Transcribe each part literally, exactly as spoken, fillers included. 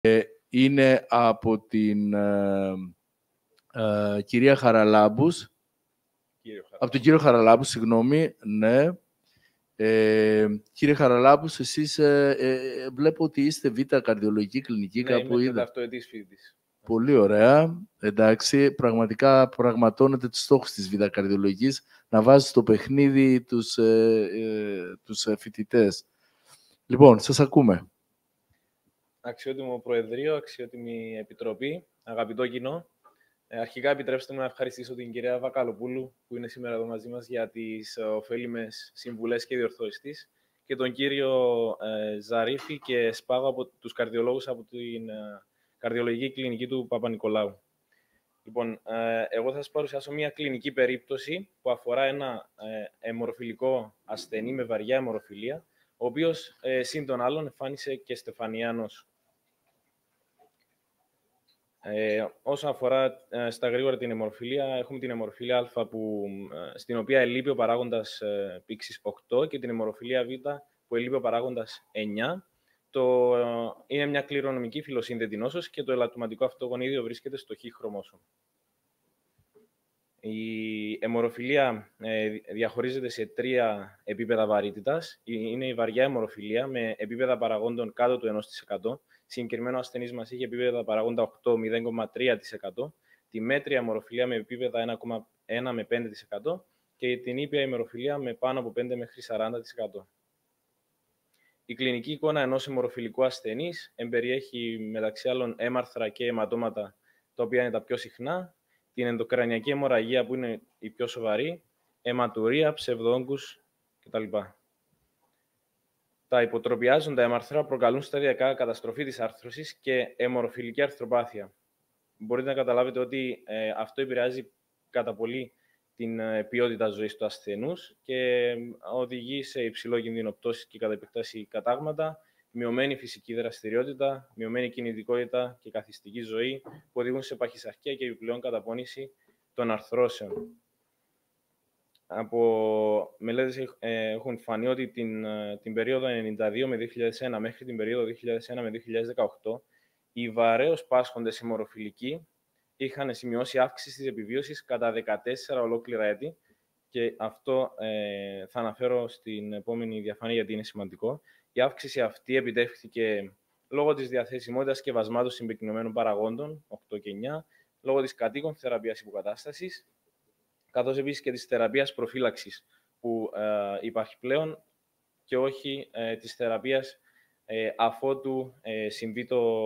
είναι από την ε, ε, κυρία Χαραλάμπους. Κύριο Από τον κύριο Χαραλάμπους, συγγνώμη, ναι. Ε, κύριε Χαραλάμπους, εσείς ε, ε, βλέπω ότι είστε β' καρδιολογική κλινική, Ναι, κάπου είμαι είδα. τεταρτοετής φοιτητής. Πολύ ωραία. Εντάξει, πραγματικά πραγματώνετε τους στόχους της β' καρδιολογικής, να βάζει στο παιχνίδι τους, ε, ε, τους φοιτητές. Λοιπόν, σας ακούμε. Αξιότιμο Προεδρείο, αξιότιμη Επιτροπή, αγαπητό κοινό. Ε, αρχικά, επιτρέψτε μου να ευχαριστήσω την κυρία Βακαλοπούλου, που είναι σήμερα εδώ μαζί μας, για τις ε, ωφέλιμες συμβουλές και διορθώσεις της, και τον κύριο ε, Ζαρίφη και Σπάγο, από τους καρδιολόγους από την ε, καρδιολογική κλινική του Παπα-Νικολάου. Λοιπόν, ε, εγώ θα σας παρουσιάσω μια κλινική περίπτωση που αφορά ένα ε, αιμορροφιλικό ασθενή με βαριά αιμορροφιλία, ο οποίος ε, σύν των άλλων εμφάνισε και στεφανιάνος. Ε, όσον αφορά ε, στα γρήγορα την αιμορροφιλία, έχουμε την αιμορροφιλία Α, που, ε, στην οποία ελείπει ο παράγοντας ε, πήξης οκτώ, και την αιμορροφιλία Β, που ελείπει ο παράγοντας εννιά. Το, ε, είναι μια κληρονομική φιλοσύνδετη νόσος και το ελαττωματικό αυτό γονίδιο βρίσκεται στο Χ χρωμόσωμο. Η αιμορροφιλία ε, διαχωρίζεται σε τρία επίπεδα βαρύτητας. Είναι η βαριά αιμορροφιλία με επίπεδα παραγόντων κάτω του ενός τοις εκατό. Συγκεκριμένο ασθενής μας είχε επίπεδα παράγοντα οκτώ, μηδέν κόμμα τρία τοις εκατό. Τη μέτρια αιμορροφιλία με επίπεδα ένα κόμμα ένα με πέντε τοις εκατό και την ήπια αιμορροφιλία με πάνω από πέντε μέχρι σαράντα τοις εκατό. Η κλινική εικόνα ενός αιμορροφιλικού ασθενής εμπεριέχει μεταξύ άλλων έμαρθρα και αιματώματα, τα οποία είναι τα πιο συχνά, την ενδοκρανιακή αιμορραγία, που είναι η πιο σοβαρή, αιματουρία, ψευδόγκους κτλ. Τα υποτροπιάζοντα έμαρθρα προκαλούν σταδιακά καταστροφή της άρθρωσης και αιμορροφιλική αρθροπάθεια. Μπορείτε να καταλάβετε ότι ε, αυτό επηρεάζει κατά πολύ την ε, ποιότητα ζωής του ασθενούς και οδηγεί σε υψηλό κίνδυνο πτώσης και κατά επέκταση κατάγματα, μειωμένη φυσική δραστηριότητα, μειωμένη κινητικότητα και καθιστική ζωή, που οδηγούν σε παχυσαρκία και επιπλέον καταπώνηση των αρθρώσεων. Από μελέτες έχουν φανεί ότι την, την περίοδο ενενήντα δύο με δύο χιλιάδες ένα μέχρι την περίοδο δύο χιλιάδες ένα με δύο χιλιάδες δεκαοκτώ, οι βαρέως πάσχοντες αιμορροφιλικοί είχαν σημειώσει αύξηση της επιβίωσης κατά δεκατέσσερα ολόκληρα έτη, και αυτό ε, θα αναφέρω στην επόμενη διαφάνεια γιατί είναι σημαντικό. Η αύξηση αυτή επιτεύχθηκε λόγω της διαθεσιμότητας σκευασμάτων συμπυκνωμένων παραγόντων, οκτώ και εννιά, λόγω της κατοίκων θεραπείας υποκατάστασης, καθώς επίσης και της θεραπείας προφύλαξης που ε, υπάρχει πλέον, και όχι ε, της θεραπείας ε, αφότου ε, συμβεί το,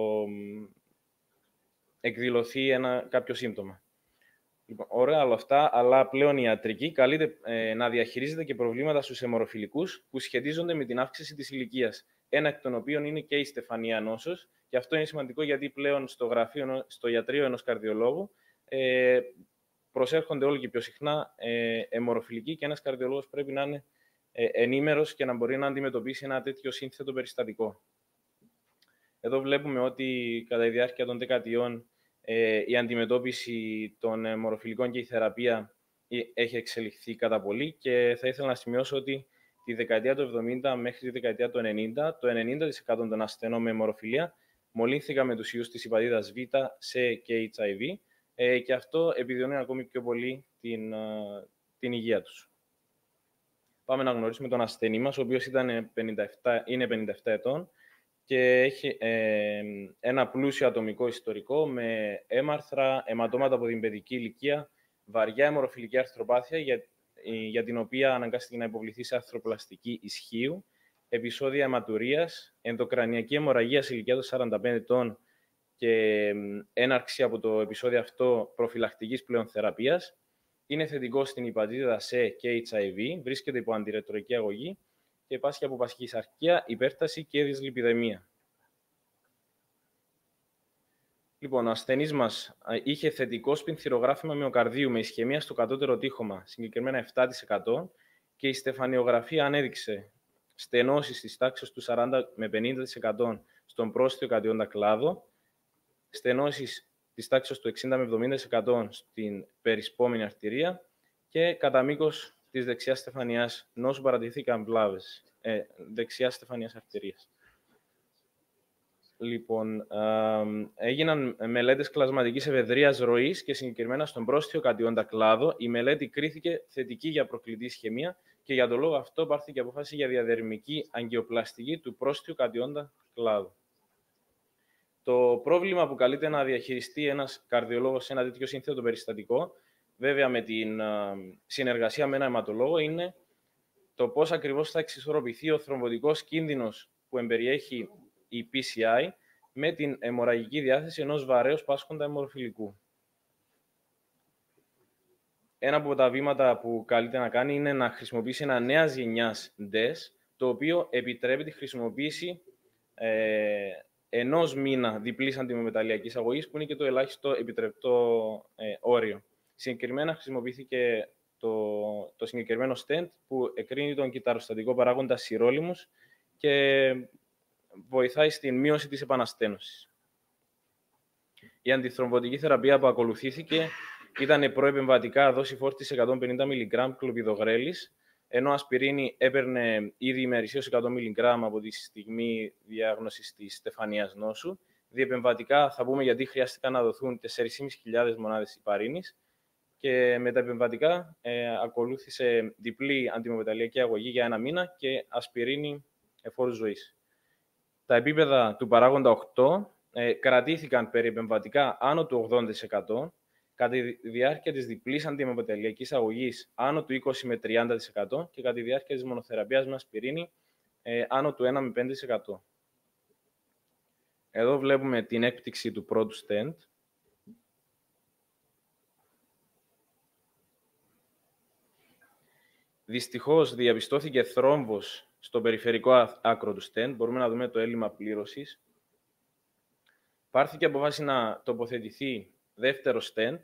εκδηλωθεί ένα, κάποιο σύμπτωμα. Λοιπόν, ωραία όλα αυτά, αλλά πλέον η ιατρική καλείται ε, να διαχειρίζεται και προβλήματα στους αιμορροφιλικούς που σχετίζονται με την αύξηση της ηλικίας, ένα εκ των οποίων είναι και η στεφανία νόσος, και αυτό είναι σημαντικό γιατί πλέον στο, γραφείο, στο ιατρείο ενός καρδιολόγου ε, προσέρχονται όλο και πιο συχνά ε, αιμορροφιλικοί, και ένας καρδιολόγος πρέπει να είναι ε, ενήμερος και να μπορεί να αντιμετωπίσει ένα τέτοιο σύνθετο περιστατικό. Εδώ βλέπουμε ότι κατά τη διάρκεια των δεκαετιών ε, η αντιμετώπιση των αιμορροφιλικών και η θεραπεία έχει εξελιχθεί κατά πολύ, και θα ήθελα να σημειώσω ότι τη δεκαετία του εβδομήντα μέχρι τη δεκαετία του ενενήντα, το ενενήντα τοις εκατό των ασθενών με αιμορροφιλία μολύνθηκαν με τους ιούς της υπατήτας Β, C και έιτς άι βι, ε, και αυτό επιδεινώνει ακόμη πιο πολύ την, uh, την υγεία τους. Πάμε να γνωρίσουμε τον ασθενή μας, ο οποίος ήταν πενήντα επτά, είναι πενήντα επτά ετών και έχει ε, ένα πλούσιο ατομικό ιστορικό με έμαρθρα, αιματώματα από την παιδική ηλικία, βαριά αιμορροφιλική αρθροπάθεια, για, για την οποία αναγκάστηκε να υποβληθεί σε αρθροπλαστική ισχύου, επεισόδια αιματουρίας, ενδοκρανιακή αιμορραγία σε ηλικία των σαράντα πέντε ετών και έναρξη από το επεισόδιο αυτό προφυλακτικής πλέον θεραπείας. Είναι θετικό στην υπατήτηδα C και έιτς άι βι, βρίσκεται υπό αντιρετροϊκή αγωγή και πάσχει από πασχισαρκία, υπέρταση και δυσλιπιδαιμία. Λοιπόν, ο ασθενής μας είχε θετικό σπινθυρογράφημα μυοκαρδίου με ισχαιμία στο κατώτερο τείχομα, συγκεκριμένα επτά τοις εκατό, και η στεφανιογραφία ανέδειξε στενώσεις της τάξης του σαράντα με πενήντα τοις εκατό στον πρόσθετο κατιόντα κλάδο, στενώσεις της τάξης του εξήντα με εβδομήντα τοις εκατό στην περισπόμενη αρτηρία και κατά μήκος της δεξιάς στεφανιάς νόσου παρατηρηθήκαν βλάβες, ε, δεξιάς στεφανιάς αρτηρίας. Λοιπόν, ε, έγιναν μελέτες κλασματικής ευεδρείας ροής και συγκεκριμένα στον πρόστιο κατιόντα κλάδο. Η μελέτη κρίθηκε θετική για προκλητή ισχαιμία και για τον λόγο αυτό πάρθηκε απόφαση για διαδερμική αγκιοπλαστική του πρόστιου κατιόντα κλάδου. Το πρόβλημα που καλείται να διαχειριστεί ένας καρδιολόγος σε ένα τέτοιο σύνθετο περιστατικό, βέβαια με την συνεργασία με ένα αιματολόγο, είναι το πώς ακριβώς θα εξισορροπηθεί ο θρομβωτικός κίνδυνος που εμπεριέχει η πι σι άι με την αιμορραγική διάθεση ενός βαρέως πάσχοντα αιμορροφιλικού. Ένα από τα βήματα που καλείται να κάνει είναι να χρησιμοποιήσει ένα νέας γενιάς ντες, το οποίο επιτρέπει τη χρησιμοποίηση ε, ενός μήνα διπλής αντιμεταλλιακής αγωγής, που είναι και το ελάχιστο επιτρεπτό ε, όριο. Συγκεκριμένα χρησιμοποιήθηκε το, το συγκεκριμένο stent που εκρίνει τον κυταροστατικό παράγοντα σιρόλιμους και βοηθάει στην μείωση της επαναστένωσης. Η αντιθρομβωτική θεραπεία που ακολουθήθηκε ήταν προεπεμβατικά δόση φόρτισης εκατόν πενήντα μιλιγκράμμ κλοπιδογρέλης, ενώ ασπιρίνη έπαιρνε ήδη ημερησίως εκατό μιλιγκράμμ από τη στιγμή διάγνωσης της στεφανίας νόσου. Διεπεμβατικά θα πούμε γιατί χρειάστηκαν να δοθούν τέσσερις χιλιάδες πεντακόσιες μονάδες ηπαρίνης και με τα επεμβατικά ε, ακολούθησε διπλή αντιμεταλλιακή αγωγή για ένα μήνα και ασπιρίνη εφόρου ζωής. Τα επίπεδα του παράγοντα οκτώ ε, κρατήθηκαν περιεπεμβατικά άνω του ογδόντα τοις εκατό, κατά τη διάρκεια της διπλής αντιμεταλλιακής αγωγής άνω του είκοσι με τριάντα τοις εκατό και κατά τη διάρκεια της μονοθεραπείας με ασπιρίνη ε, άνω του ένα με πέντε τοις εκατό. Εδώ βλέπουμε την έκπτυξη του πρώτου stent. Δυστυχώς διαπιστώθηκε θρόμβος στο περιφερικό άκρο του stent. Μπορούμε να δούμε το έλλειμμα πλήρωσης. Πάρθηκε απόφαση να τοποθετηθεί δεύτερο stent.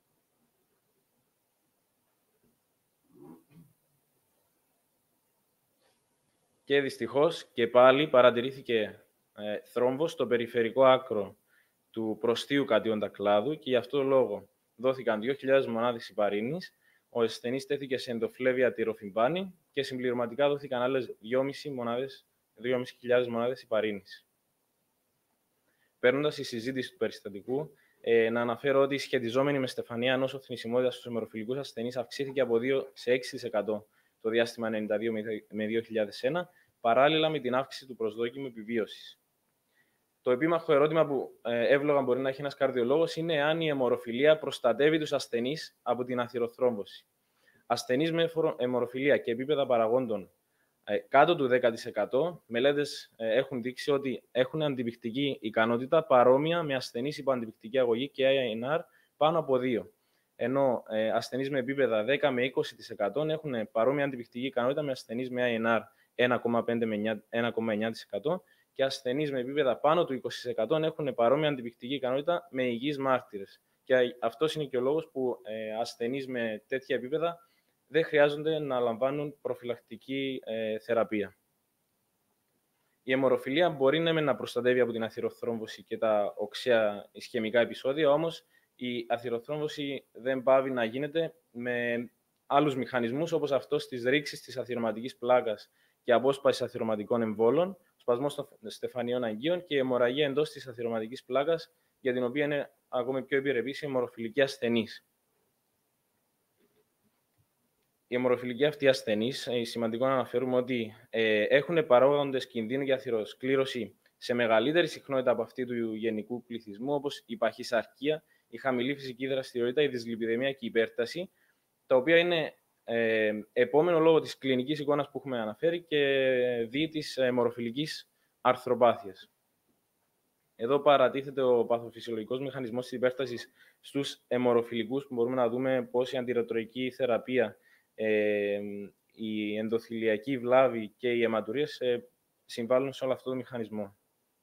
Και δυστυχώς και πάλι παρατηρήθηκε ε, θρόμβος στο περιφερικό άκρο του προστίου κατιόντα κλάδου και γι' αυτό λόγο δόθηκαν δύο χιλιάδες μονάδες ηπαρίνης, ο ασθενής τέθηκε σε ενδοφλέβεια τυροφυμπάνη και συμπληρωματικά δόθηκαν άλλες δύο χιλιάδες μονάδες ηπαρίνης. Παίρνοντας τη συζήτηση του περιστατικού, ε, να αναφέρω ότι η σχετιζόμενη με στεφανία νόσο θνησιμότητας στους αιμορροφιλικούς ασθενείς αυξήθηκε από δύο σε έξι τοις εκατό το διάστημα ενενήντα δύο με δύο χιλιάδες ένα, παράλληλα με την αύξηση του προσδόκιμου επιβίωσης. Το επίμαχο ερώτημα που ε, εύλογα μπορεί να έχει ένας καρδιολόγος είναι αν η αιμορροφιλία προστατεύει τους ασθενείς από την αθυροθρόμβωση. Ασθενείς με αιμορροφιλία και επίπεδα παραγόντων ε, κάτω του δέκα τοις εκατό, μελέτες ε, έχουν δείξει ότι έχουν αντιπικτική ικανότητα παρόμοια με ασθενείς υπό αντιπικτική αγωγή και άι εν αρ πάνω από δύο. Ενώ ε, ασθενείς με επίπεδα δέκα με είκοσι τοις εκατό έχουν παρόμοια αντιπικτική ικανότητα με ασθενείς με άι εν αρ ένα κόμμα πέντε με ένα κόμμα εννιά τοις εκατό και ασθενείς με επίπεδα πάνω του είκοσι τοις εκατό έχουν παρόμοια αντιπικτική ικανότητα με υγιείς μάρτυρες. Και αυτός είναι και ο λόγος που ε, ασθενείς με τέτοια επίπεδα δεν χρειάζονται να λαμβάνουν προφυλακτική ε, θεραπεία. Η αιμορροφιλία μπορεί ναι, να προστατεύει από την αθυροθρόμβωση και τα οξέα ισχαιμικά επεισόδια, όμως η αθυροθρόμβωση δεν πάβει να γίνεται με άλλους μηχανισμούς, όπως αυτός της ρήξης της αθυρωματικής πλάκας και απόσπασης αθυρωματικών εμβόλων, σπασμός των στεφανιών αγγείων και η αιμορραγία εντός της αθυρωματικής πλάκας, για την οποία είναι ακόμη πιο επιρρεπής η αιμορροφιλική ασθενής. Οι αιμορροφιλικοί αυτοί ασθενείς, ε, σημαντικό να αναφέρουμε ότι ε, έχουν παράγοντες κινδύνου για αθυροσκλήρωση σε μεγαλύτερη συχνότητα από αυτή του γενικού πληθυσμού, όπως η παχυσαρκία, η χαμηλή φυσική δραστηριότητα, η δυσλιπιδεμία και η υπέρταση, τα οποία είναι ε, επόμενο λόγω της κλινικής εικόνας που έχουμε αναφέρει και δι της αιμορροφιλικής αρθροπάθειας. Εδώ παρατίθεται ο παθοφυσιολογικός μηχανισμός της υπέρτασης στους αιμορροφιλικούς, που μπορούμε να δούμε πώς η αντιρετροϊκή θεραπεία, ε, η ενδοθυλιακή βλάβη και οι αιματουρίες ε, συμβάλλουν σε όλο αυτό το μηχανισμό.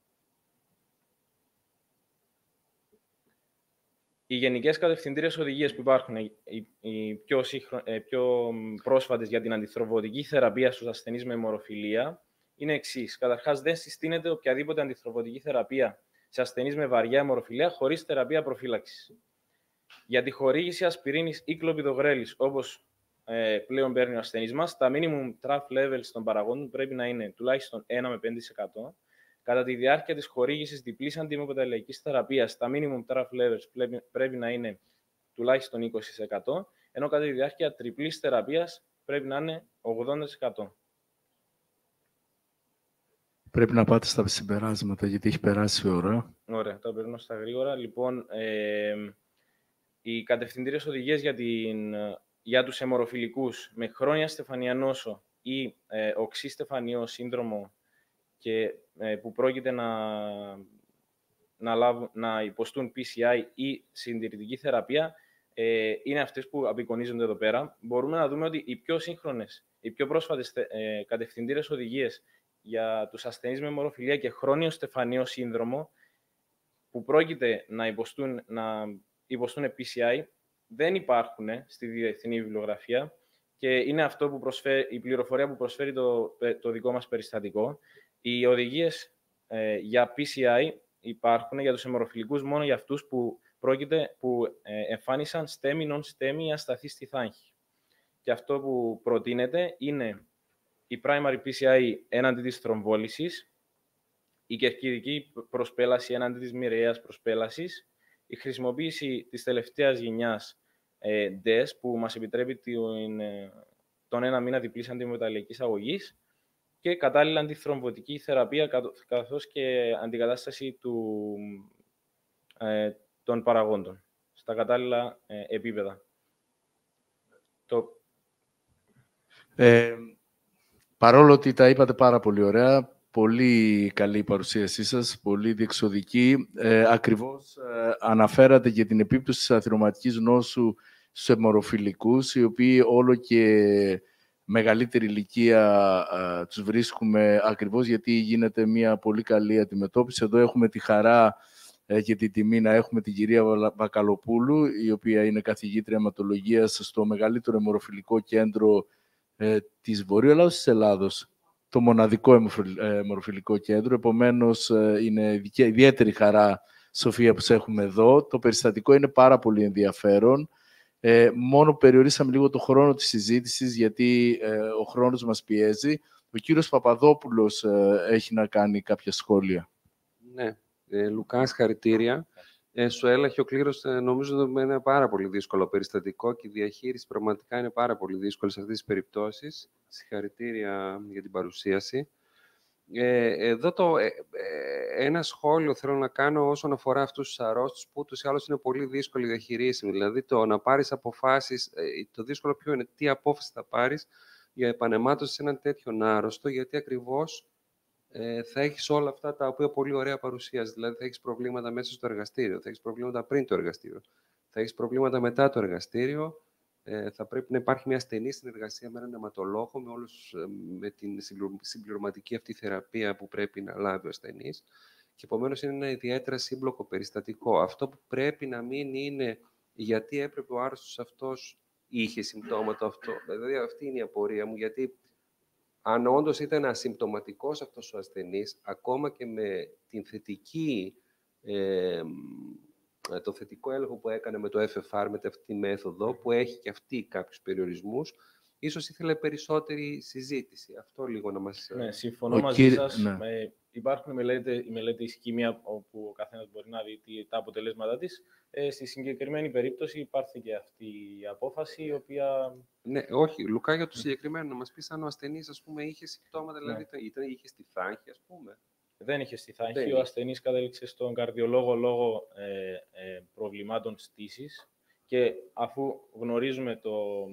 Οι γενικές κατευθυντήριες οδηγίες που υπάρχουν, οι, οι πιο, σύγχρο, ε, πιο πρόσφατες για την αντιθρομβωτική θεραπεία στους ασθενείς με αιμορροφιλία, είναι εξής. Καταρχάς, δεν συστήνεται οποιαδήποτε αντιθρομβωτική θεραπεία σε ασθενείς με βαριά αιμορροφιλία χωρίς θεραπεία προφύλαξης. Για τη χορήγηση ασπιρίνης ή κλοπιδογρέλης, όπως ε, πλέον παίρνει ο ασθενής μας, τα minimum trough levels των παραγόντων πρέπει να είναι τουλάχιστον ένα με πέντε τοις εκατό. Κατά τη διάρκεια της χορήγησης διπλής αντιμεταλλιακής θεραπείας, τα minimum therapy levels πρέπει να είναι τουλάχιστον είκοσι τοις εκατό, ενώ κατά τη διάρκεια τριπλής θεραπείας πρέπει να είναι ογδόντα τοις εκατό. Πρέπει να πάτε στα συμπεράσματα, γιατί έχει περάσει η ώρα. Ωραία, τα περνώ στα γρήγορα. Λοιπόν, ε, οι κατευθυντήριες οδηγίες για, την, για τους αιμορροφιλικούς με χρόνια στεφανία νόσο ή ε, οξύ στεφανιό σύνδρομο και ε, που πρόκειται να, να, λάβουν, να υποστούν πι σι άι ή συντηρητική θεραπεία, ε, είναι αυτές που απεικονίζονται εδώ πέρα. Μπορούμε να δούμε ότι οι πιο σύγχρονες, οι πιο πρόσφατες ε, κατευθυντήριες οδηγίες για τους ασθενείς με αιμορροφιλία και χρόνιο στεφανιό σύνδρομο που πρόκειται να υποστούν, να υποστούν πι σι άι δεν υπάρχουν στη διεθνή βιβλιογραφία και είναι αυτό που προσφέρει, η πληροφορία που προσφέρει το, το δικό μας περιστατικό. Οι οδηγίες ε, για πι σι άι υπάρχουν για τους αιμορροφιλικούς μόνο για αυτούς που, πρόκειται, που ε, εμφάνισαν στέμι, non-στέμι ή ασταθή στη θάγχη. Και αυτό που προτείνεται είναι η primary πι σι άι έναντι της θρομβόλυσης, η κερκιδική προσπέλαση έναντι της μοιραιαίας προσπέλασης, η χρησιμοποίηση της τελευταίας γενιάς ε, ντι ι ες που μας επιτρέπει την, ε, τον ένα μήνα διπλής αντιμεταλλιακής αγωγής και κατάλληλα αντιθρομβωτική θεραπεία καθώς και αντικατάσταση του, ε, των παραγόντων στα κατάλληλα ε, επίπεδα. Το... Ε, παρόλο ότι τα είπατε πάρα πολύ ωραία, πολύ καλή η παρουσίασή σας, πολύ διεξοδική. Ε, ακριβώς ε, αναφέρατε και την επίπτωση της αθυρωματικής νόσου στους αιμορροφιλικούς, οι οποίοι όλο και μεγαλύτερη ηλικία ε, τους βρίσκουμε ακριβώς γιατί γίνεται μια πολύ καλή αντιμετώπιση. Εδώ έχουμε τη χαρά ε, και την τιμή να έχουμε την κυρία Βακαλοπούλου, η οποία είναι καθηγήτρια αιματολογίας στο μεγαλύτερο αιμορροφιλικό κέντρο ε, της Βορείου Ελλάδος της Ελλάδος. Το μοναδικό αιμορροφιλικό κέντρο. Επομένως, είναι ιδιαίτερη χαρά, Σοφία, που σε έχουμε εδώ. Το περιστατικό είναι πάρα πολύ ενδιαφέρον. Ε, μόνο περιορίσαμε λίγο το χρόνο της συζήτησης, γιατί ε, ο χρόνος μας πιέζει. Ο κύριος Παπαδόπουλος ε, έχει να κάνει κάποια σχόλια. Ναι. Ε, Λουκά, συγχαρητήρια. Ε, σου έλαχε ο κλήρος, ε, νομίζω ότι είναι πάρα πολύ δύσκολο περιστατικό και η διαχείριση πραγματικά είναι πάρα πολύ δύσκολη σε αυτές τις περιπτώσεις. Συγχαρητήρια για την παρουσίαση. Ε, εδώ το, ε, ε, ένα σχόλιο θέλω να κάνω όσον αφορά αυτούς τους αρρώστους που ούτως ή άλλως είναι πολύ δύσκολη διαχειρίσιμη. Δηλαδή το να πάρεις αποφάσεις, ε, το δύσκολο ποιο είναι, τι απόφαση θα πάρεις για επανεμάτωση σε έναν τέτοιον άρρωστο, γιατί ακριβώς ε, θα έχεις όλα αυτά τα οποία πολύ ωραία παρουσίαζε. Δηλαδή θα έχεις προβλήματα μέσα στο εργαστήριο, θα έχεις προβλήματα πριν το εργαστήριο, θα έχεις προβλήματα μετά το εργαστήριο. Ε, θα πρέπει να υπάρχει μια στενή συνεργασία με έναν αιματολόγο, με, όλους, με την συμπληρωματική αυτή θεραπεία που πρέπει να λάβει ο ασθενής. Και επομένως είναι ένα ιδιαίτερα σύμπλοκο περιστατικό. Αυτό που πρέπει να μην είναι γιατί έπρεπε ο άρρωστος αυτός είχε συμπτώματα αυτό. Δηλαδή αυτή είναι η απορία μου, γιατί αν όντως ήταν ασυμπτωματικός αυτός ο ασθενής, ακόμα και με την θετική... Ε, το θετικό έλεγχο που έκανε με το εφ εφ αρ, με αυτή τη μέθοδο, που έχει και αυτή κάποιους περιορισμούς, ίσως ήθελε περισσότερη συζήτηση. Αυτό λίγο να μας... Ναι, συμφωνώ μαζί κύρι... σας. Ναι. Ε, υπάρχουν μελέτες, η μελέτη Ισκήμια, όπου ο καθένας μπορεί να δει τα αποτελέσματα της. Ε, στη συγκεκριμένη περίπτωση υπάρχει και αυτή η απόφαση, η οποία... Ναι, όχι, Λουκά, για το συγκεκριμένο, να μας πεις αν ο ασθενής, ας πούμε, είχε συμπτώματα, ναι. δηλαδή ήταν, είχε στη θάγχη, ας πούμε. Δεν είχε στη θάγχη. Ο ασθενής κατέληξε στον καρδιολόγο λόγω ε, ε, προβλημάτων στήσης και αφού γνωρίζουμε το,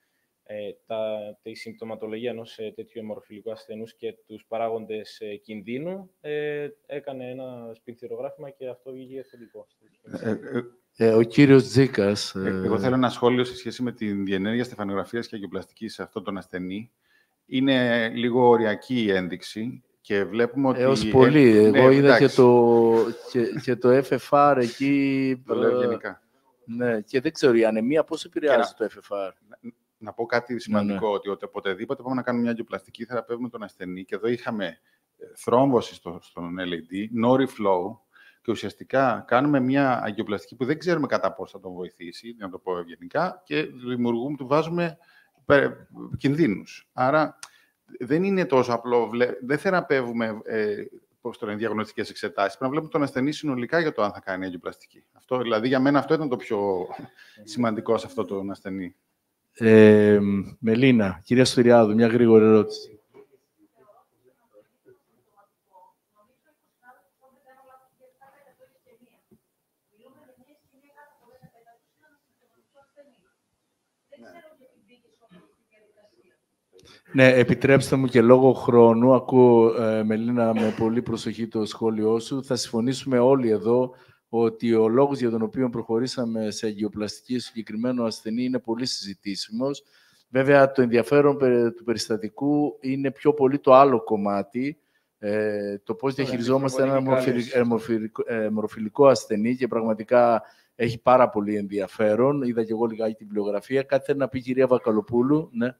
ε, τα, τη συμπτωματολογία ενός ε, τέτοιου αιμορροφιλικού ασθενούς και τους παράγοντες ε, κινδύνου, ε, έκανε ένα σπινθυρογράφημα και αυτό βγήκε θετικό. Ε, ε, ε, ο κύριος Τζίκας... Ε... Εγώ θέλω ένα σχόλιο σε σχέση με την διενέργεια στεφανογραφίας και αγιοπλαστική σε αυτόν τον ασθενή. Είναι λίγο οριακή η ένδειξη. Και βλέπουμε ότι... Έως πολύ. Ε, Εγώ ναι, είδα και το, και, και το εφ εφ αρ εκεί... Το λέω γενικά. Ναι, και δεν ξέρω, η ανεμία πώς επηρεάζει να, το εφ εφ αρ. Να, να πω κάτι σημαντικό, ναι, ναι. ότι οποτεδήποτε πάμε να κάνουμε μια αγιοπλαστική, θεραπεύουμε τον ασθενή και εδώ είχαμε θρόμβωση στο, στον ελ έι ντι, no reflow, και ουσιαστικά κάνουμε μια αγιοπλαστική που δεν ξέρουμε κατά πώς θα τον βοηθήσει, να το πω ευγενικά, και δημιουργούμε, του βάζουμε κινδύνους. Άρα... Δεν είναι τόσο απλό. Δεν θεραπεύουμε ε, πώς το λένε, διαγνωστικές εξετάσεις. Πρέπει να βλέπουμε τον ασθενή συνολικά για το αν θα κάνει αγγιοπλαστική. Αυτό, δηλαδή, για μένα αυτό ήταν το πιο σημαντικό σε αυτό τον ασθενή. Ε, Μελίνα, κυρία Στουριάδου, μια γρήγορη ερώτηση. Ναι, επιτρέψτε μου και λόγω χρόνου, ακούω, ε, Μελίνα, με πολύ προσοχή το σχόλιο σου. Θα συμφωνήσουμε όλοι εδώ ότι ο λόγος για τον οποίο προχωρήσαμε σε αγγιοπλαστική συγκεκριμένο ασθενή είναι πολύ συζητήσιμος. Βέβαια, το ενδιαφέρον του περιστατικού είναι πιο πολύ το άλλο κομμάτι, ε, το πώς διαχειριζόμαστε ένα αιμορροφιλικό ασθενή και πραγματικά έχει πάρα πολύ ενδιαφέρον. Είδα και εγώ λιγάκι την βιβλιογραφία. Κάτι θέλει να πει η κυρία Βακαλοπούλου. Ναι.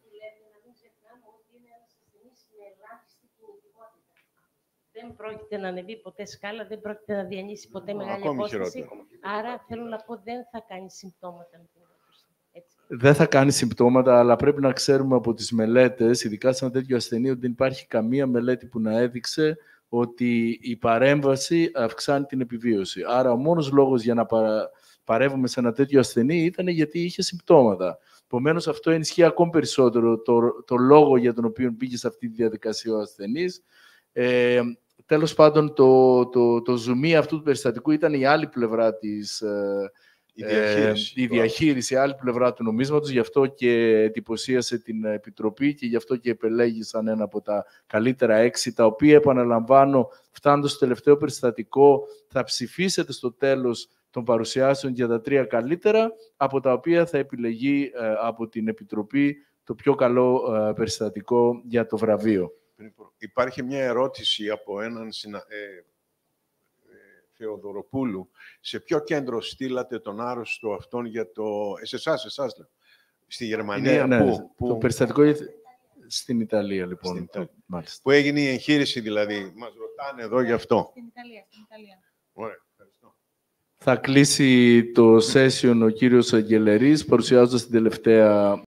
Δεν πρόκειται να ανεβεί ποτέ σκάλα, δεν πρόκειται να διανύσει ποτέ μεγάλη απόσταση. Άρα, θέλω να πω, δεν θα κάνει συμπτώματα. Έτσι. Δεν θα κάνει συμπτώματα, αλλά πρέπει να ξέρουμε από τις μελέτες, ειδικά σε ένα τέτοιο ασθενή, ότι δεν υπάρχει καμία μελέτη που να έδειξε ότι η παρέμβαση αυξάνει την επιβίωση. Άρα, ο μόνος λόγος για να παρα... παρεύουμε σε ένα τέτοιο ασθενή ήταν γιατί είχε συμπτώματα. Επομένως, αυτό ενισχύει ακόμη περισσότερο το, το λόγο για τον οποίο πήγε σε αυτή τη διαδικασία ο ασθενής. Ε, τέλος πάντων, το, το, το ζουμί αυτού του περιστατικού ήταν η άλλη πλευρά της, ε, η διαχείριση, ε, η, διαχείριση, η άλλη πλευρά του νομίσματος, γι' αυτό και εντυπωσίασε την Επιτροπή και γι' αυτό και επελέγησαν ένα από τα καλύτερα έξι, τα οποία, επαναλαμβάνω, φτάνοντας στο τελευταίο περιστατικό, θα ψηφίσετε στο τέλος των παρουσιάσεων για τα τρία καλύτερα, από τα οποία θα επιλεγεί ε, από την Επιτροπή το πιο καλό ε, περιστατικό για το βραβείο. Υπάρχει μια ερώτηση από έναν συνα... ε, ε, Θεοδωροπούλου. Σε ποιο κέντρο στείλατε τον άρρωστο αυτόν για το... Ε, σε εσάς, εσάς λέω. Στη Γερμανία, ναι, πού, ναι. πού... Το περιστατικό στην Ιταλία, λοιπόν. Στην Ιταλία. Μάλιστα. Που έγινε η εγχείρηση, δηλαδή. Μας ρωτάνε εδώ γι' αυτό. Στην Ιταλία, στην Ιταλία. Ωραία, ευχαριστώ. Θα κλείσει το session ο κύριος Αγγελερής, παρουσιάζοντας την τελευταία